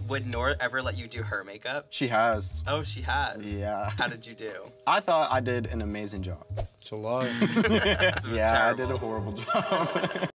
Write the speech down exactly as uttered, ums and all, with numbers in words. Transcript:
Would Noor ever let you do her makeup? She has. Oh, she has? Yeah. How did you do? I thought I did an amazing job. It's a lie. Yeah, terrible. I did a horrible job.